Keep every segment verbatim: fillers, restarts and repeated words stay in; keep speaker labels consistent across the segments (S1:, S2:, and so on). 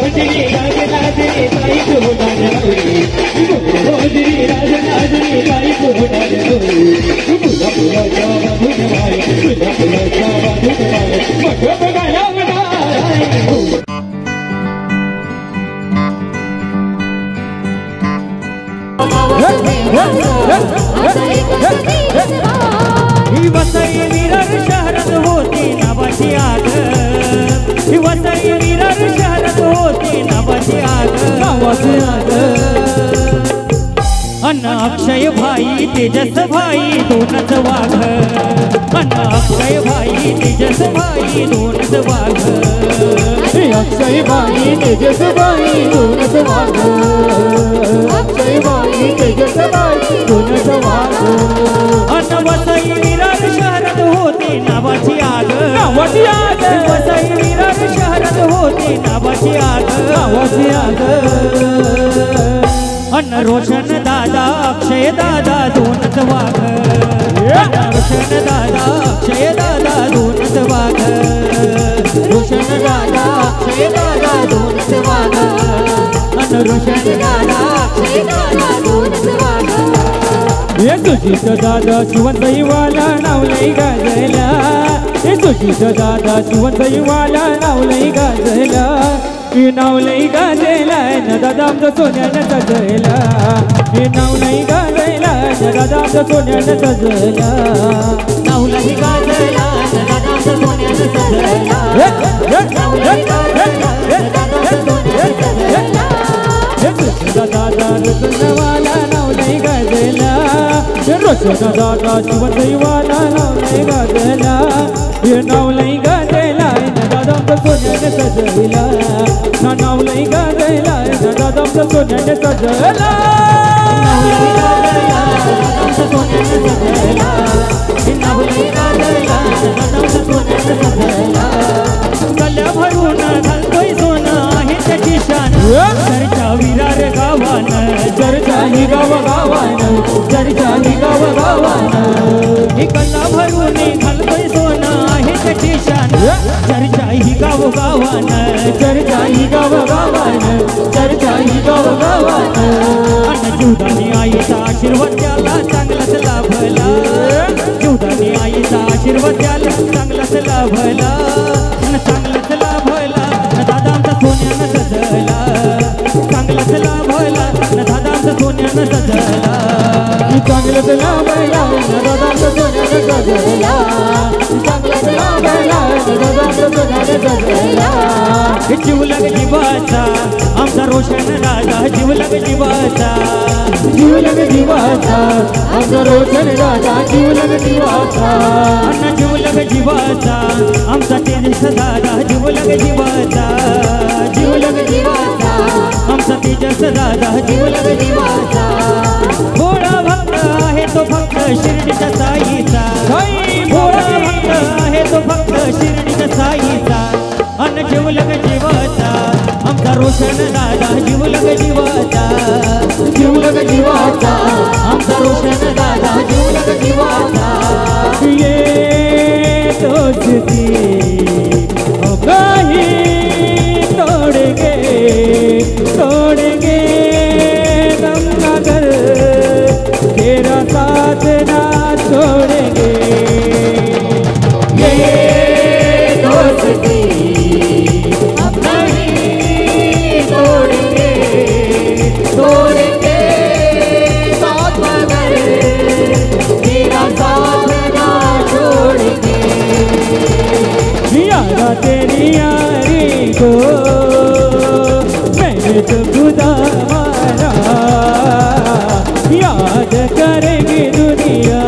S1: rosary राज राजनी ताई footer होई rosary राज राजनी ताई फुटार होई फुला फुला जावा फुटवाय फुला फुला जावा फुटवाय मग बघायला ही वसई विरार शहरात होती नावाची आग ही वसई विरार शहरात होती नावाची आग नावाची आग अन्न अक्षय भाई तेजस भाई दोनच वाघ अन्न अक्षय भाई तेजस भाई दोनच वाघ अक्षय भाई तेजस भाई दोनच वाघ अक्षय भाई तेजस भाई दोनच वाघ अन्न वसई विरार शहरात होती नावाची आग नावाची आग वसई विरार शहरात होती नावाची आग नावाची आग अन्न रोशन दादा अक्षय दादा दोनच वाघ अन्न रोशन दादा अक्षय दादा दोनच वाघ रोशन दादा अक्षय दादा दोनच वाघ अन्न रोशन दादा अक्षय दादा दोनच वाघ हे सुजित दादा शिवंतईवाला नावलई गाजला हे सुजित दादा शिवंतईवाला नावलई गाजला हे नावलई गाजला न दादा आमचं सोन्यानं सजला हे नावलई गाजला न दादा आमचं सोन्यानं सजला नावलई गाजला न दादा आमचं सोन्यानं सजला नावलई गाजला न दादा आमचं सोन्यानं सजला हे सुजित दादा रतनवाला नावलई गाजला रोशन दादा शिवंतईवाला नावलई गाजला हे नावलई गाजला न दादा आमचं सोन्यानं सजला ना नावलई गाजला न दादा आमचं सोन्यानं सजला नावलई गाजला न दादा आमचं सोन्यानं सजला हे नावलई गाजला न दादा आमचं सोन्यानं सजला गल्या भरून घालतोय सोनं आहे त्याची शान चर्चा विरार गावानं चर्चा ही गाव गावानं चर्चा ही गाव गावानं ही गल्ला भरून घालतोय सोनं आहे त्याची शान चर्चा ही गाव गावानं चर्चा ही गाव गावानं चर्चा ही गाव गावानं अन्न जीवदानी आईचा आशीर्वाद त्याला चांगलाच लाभला जीवदानी आईचा आशीर्वाद त्याला चांगलाच लाभला अन्न चांगलाच लाभला न दादा आमचा सोन्यानं सजला चांगलाच लाभला न दादा आमचा सोन्यानं सजला चांगलाच लाभला न दादा आमचा सोन्यानं सजला चांगलाच लाभला न दादा आमचा सोन्यानं सजला जीवलग जीवाचा आमचा रोशन राजा जीवलग जीवाचा जीवलग जीवाचा आमचा रोशन राजा जीवलग जीवाचा अन्न जीवलग जीवाचा आमचा तेजस दादा जीवलग जीवाचा जीवलग जीवाचा आमचा तेजस दादा जीवलग जीवाचा भोळा भक्त आहे तो फक्त शिर्डीच्या साईचा भोळा भक्त आहे तो फक्त शिर्डीच्या साईचा अन्न जीवलग जीवाचा आमचा रोशन दादा जीवलग जीवाचा जीवलग जीवाचा आमचा रोशन दादा जीवलग जीवाचा ये दोस्ती काही तोड़ेंगे तोड़ेंगे दम नगर तेरा साथ ना छोड़ेंगे ये दोस्ती तेरी यारी को मैंने तो खुदा मारा याद करेगी दुनिया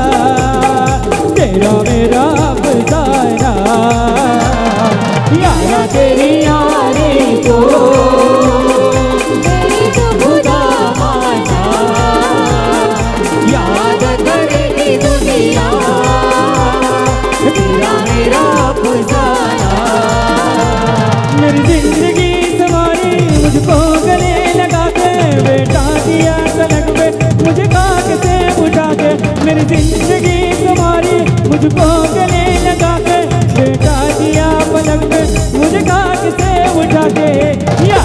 S1: तेरा मेरा अफसाना यारा तेरी यारी को मैंने तो खुदा मारा याद करेगी दुनिया तेरा मेरा अफसाना मेरी जिंदगी तुम्हारी मुझको गले लगा के बेटा दिया तलक पे मुझे काक से उठा के मेरी जिंदगी तुम्हारी मुझको गले लगा के बेटा दिया पलक पे मुझे काक से उठा के या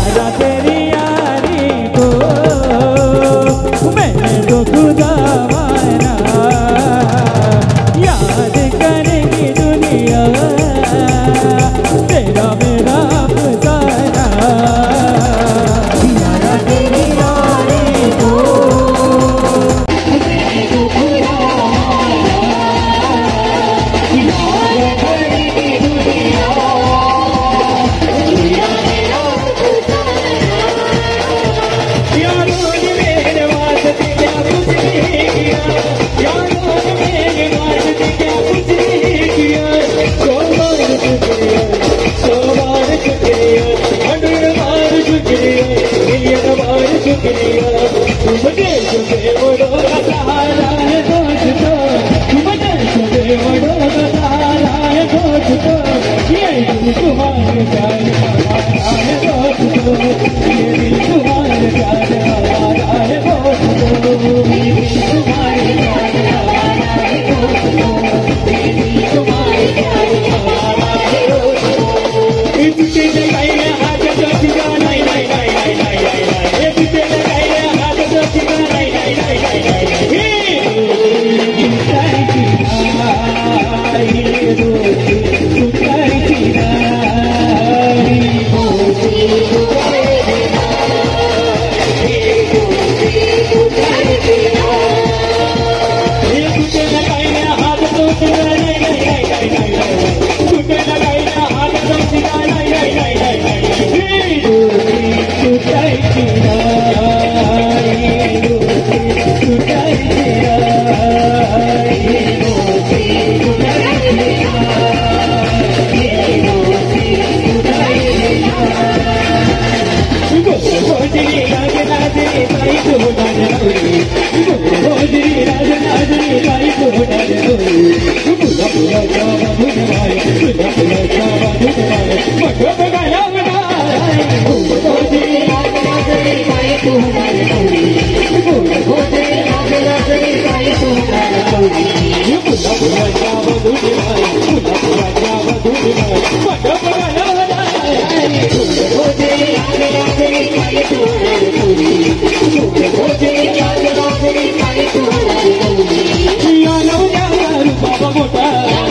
S1: भोजरी राज राजनी ताई तोडार गौरी भोजरी राज राजनी ताई तोडार गौरी तुझा फुलाचा बांधून तुझा फुलाचा बांधून मग बघायला भोजरी राज राजनी ताई तोडार गौरी भोजरी राज राजनी ताई तोडार गौरी तुझा फुलाचा बांधून तुझा फुलाचा बांधून मग बघायला भोजरी राज राजनी ताई तोडार गौरी भोजरी राज राजनी ताई तोडार गौरी या नवऱ्याचा रूपा मोठा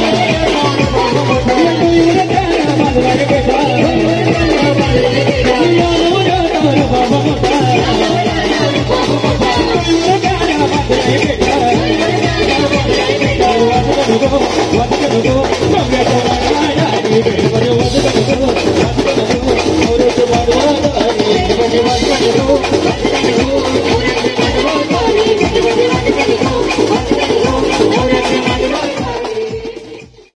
S1: या नवऱ्याचा बाजवार बेटा या नवऱ्याचा रूपा मोठा वाजत